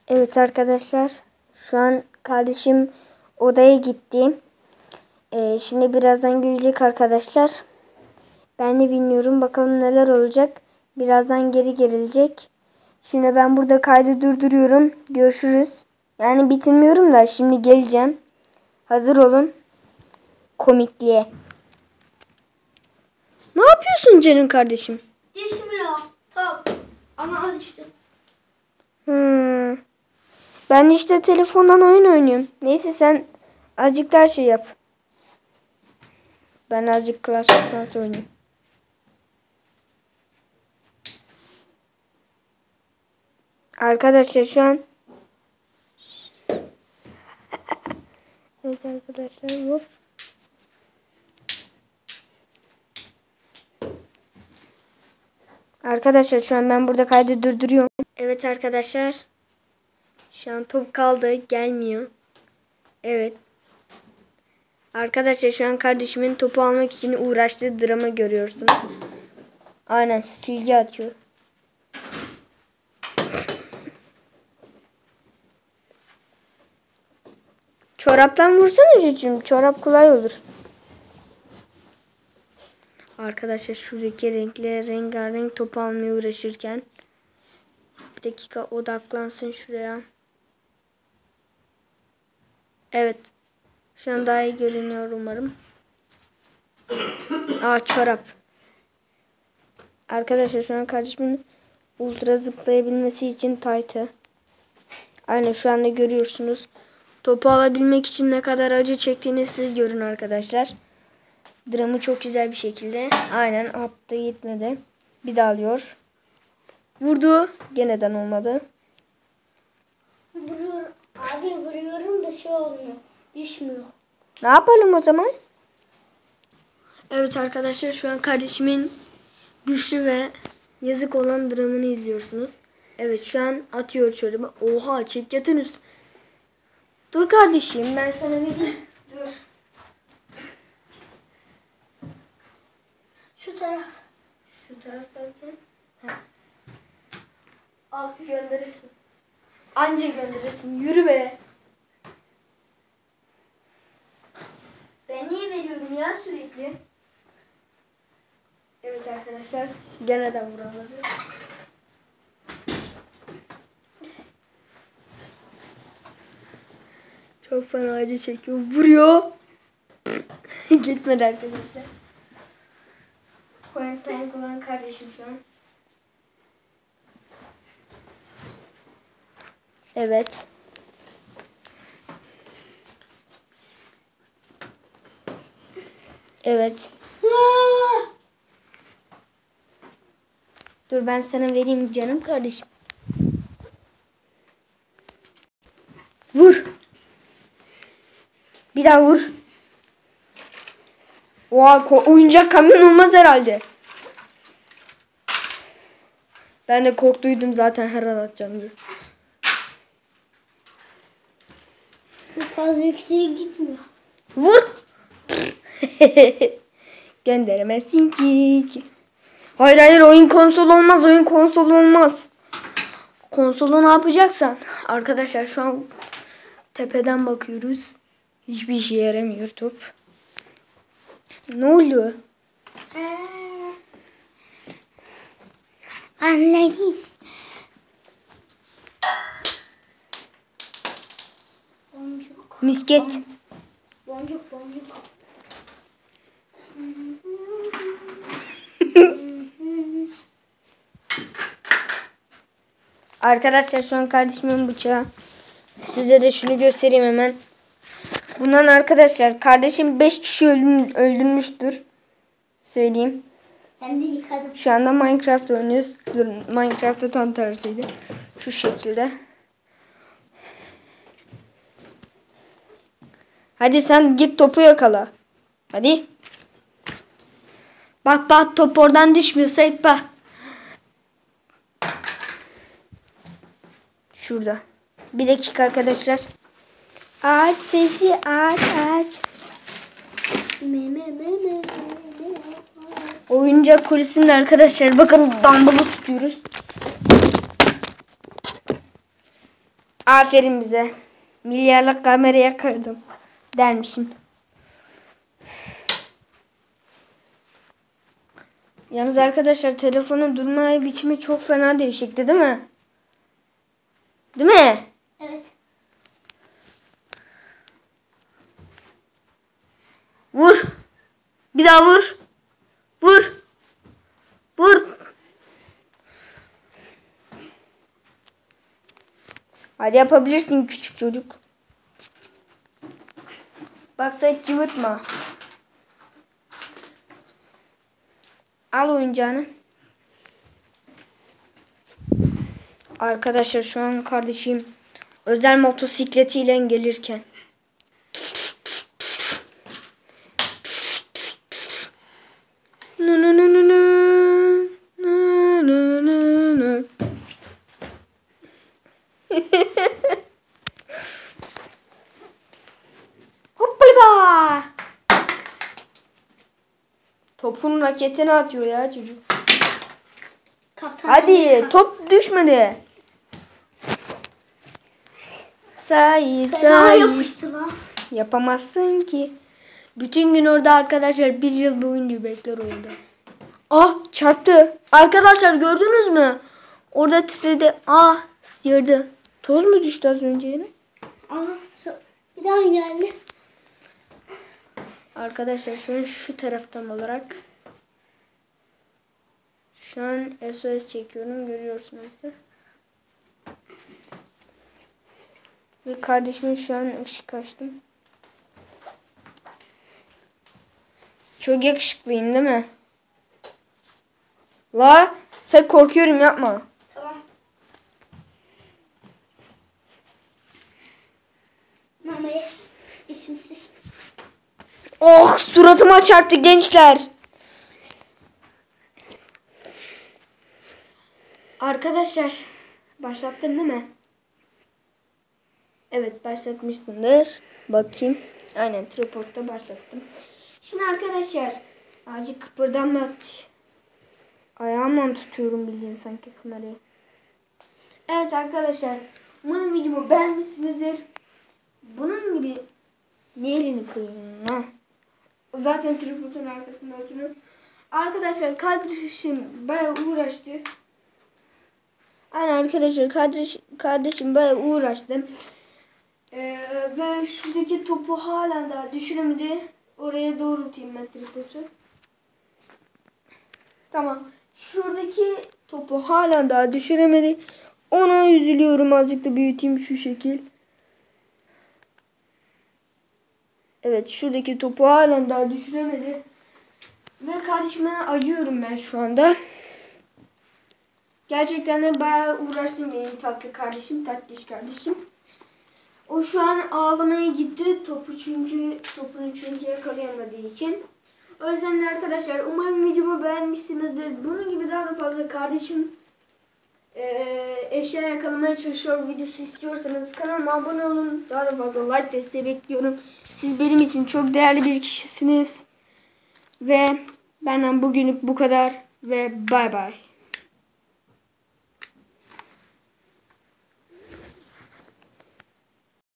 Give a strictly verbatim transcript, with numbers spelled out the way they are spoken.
Evet arkadaşlar, şu an kardeşim odaya gitti. Ee, şimdi birazdan gelecek arkadaşlar. Ben de bilmiyorum, bakalım neler olacak. Birazdan geri gelecek. Şimdi ben burada kaydı durduruyorum. Görüşürüz. Yani bitirmiyorum da şimdi geleceğim. Hazır olun. Komikliğe. Ne yapıyorsun canım kardeşim? Düşmüyor. Tamam. Ama düştü. Hmm. Ben işte telefondan oyun oynuyorum. Neyse sen azıcık daha şey yap. Ben azıcık Clash of Clans oynayayım. Arkadaşlar şu an evet arkadaşlar hop. Arkadaşlar şu an ben burada kaydı durduruyorum. Evet arkadaşlar. Şu an top kaldı. Gelmiyor. Evet. Arkadaşlar şu an kardeşimin topu almak için uğraştığı drama görüyorsunuz. Aynen silgi atıyor. Çoraptan vursana çocuğum. Çorap kolay olur. Arkadaşlar şuradaki renkli rengarenk topu almaya uğraşırken bir dakika odaklansın şuraya. Evet. Şu an daha iyi görünüyor umarım. Aa çorap. Arkadaşlar şu an kardeşimin ultra zıplayabilmesi için taytı. Aynen şu anda görüyorsunuz. Topu alabilmek için ne kadar acı çektiğini siz görün arkadaşlar. Dramı çok güzel bir şekilde. Aynen attı gitmedi. Bir daha alıyor. Vurdu. Geneden olmadı. Vuruyorum. Abi vuruyorum da şey olmuyor. Düşmüyor. Ne yapalım o zaman? Evet arkadaşlar şu an kardeşimin güçlü ve yazık olan dramını izliyorsunuz. Evet şu an atıyor çorabı. Oha çek yatın üst. Dur kardeşim ben sana vereyim. Dur. Şu taraf. Şu taraf derken. Al gönderirsin. Anca gönderirsin. Yürü be. Ben niye veriyorum ya sürekli? Evet arkadaşlar. Gene de vuramadı. Çok fena acı çekiyor. Vuruyor. Gitmedi arkadaşlar. Point blank olan kardeşim şu an. Evet. Evet. Dur ben sana vereyim canım kardeşim. Vur. Bir daha vur. Oha oyuncak kamyon olmaz herhalde. Ben de korktuydum zaten her an atacağım diye. Fazla yükseğe gitmiyor. Vur. Gönderemezsin ki. Hayır hayır oyun konsol olmaz. Oyun konsol olmaz. Konsolu ne yapacaksan. Arkadaşlar şu an tepeden bakıyoruz. Hiçbir işe yaramıyor top. Ne oluyor? Anlayayım. Boncuk. Misket. Boncuk boncuk. Arkadaşlar şu an kardeşimin bıçağı. Size de şunu göstereyim hemen. Bundan arkadaşlar kardeşim beş kişi öldürmüştür. Söyleyeyim. Ben de yıkadım. Şu anda Minecraft oynuyoruz. Dur Minecraft'ta tam tersiydi. Şu şekilde. Hadi sen git topu yakala. Hadi. Bak bak top oradan düşmüyor Sait bak. Şurada. Bir dakika arkadaşlar. Aç sesi aç aç. Me me me me me. Oyuncak kulisinde arkadaşlar bakın dumbbell'ı tutuyoruz. Aferin bize. Milyarlık kameraya kırdım dermişim. Yalnız arkadaşlar telefonun durma biçimi çok fena değişikti değil mi? Değil mi? Evet. Vur. Bir daha vur. Vur. Vur. Hadi yapabilirsin küçük çocuk. Bak sen cıvıtma. Al oyuncağını. Arkadaşlar şu an kardeşim özel motosikletiyle gelirken. Hoppala! Topun raketini atıyor ya çocuk. Kaptan Hadi top düşmedi. Sait Fena Sait. yapıştı lan. Yapamazsın ki. Bütün gün orada arkadaşlar bir yıl boyunca bekler orada. Ah çarptı. Arkadaşlar gördünüz mü? Orada titredi. Ah sıyırdı. Toz mu düştü az önce yere? Aa, so- bir daha geldi. Arkadaşlar şu an şu taraftan olarak. Şu an S O S çekiyorum. Görüyorsunuz da. Ve kardeşimin şu an ışık açtım. Çok yakışıklıyım değil mi? La sen korkuyorum yapma. Tamam. Mama yes. İsimsiz. Oh suratıma çarptı gençler. Arkadaşlar başlattın değil mi? Evet başlatmışsındır. Bakayım. Aynen tripod'da başlattım. Şimdi arkadaşlar azıcık kıpırdanma. Ayağımla tutuyorum bildiğin sanki kamerayı. Evet arkadaşlar umarım videomu beğenmişsinizdir. Bunun gibi niye elini koyuyorsun ha? Zaten tripodun arkasında oturuyor. Arkadaşlar kardeşim bayağı uğraştı. Aynen arkadaşlar kardeş, kardeşim bayağı uğraştı. Ee, ve şuradaki topu halen daha düşüremedi. Oraya doğrultayım ben tripodu. Tamam. Şuradaki topu halen daha düşüremedi. Ona üzülüyorum. Azıcık da büyüteyim şu şekil. Evet şuradaki topu halen daha düşüremedi. Ve kardeşime acıyorum ben şu anda. Gerçekten de bayağı uğraştım benim tatlı kardeşim, tatlış kardeşim. O şu an ağlamaya gitti topu çünkü topunu çünkü yakalayamadığı için. O yüzden arkadaşlar umarım videomu beğenmişsinizdir. Bunun gibi daha da fazla kardeşim e, eşya yakalamaya çalışıyor videosu istiyorsanız kanalıma abone olun. Daha da fazla like desteği bekliyorum. Siz benim için çok değerli bir kişisiniz. Ve benden bugünlük bu kadar ve bay bay.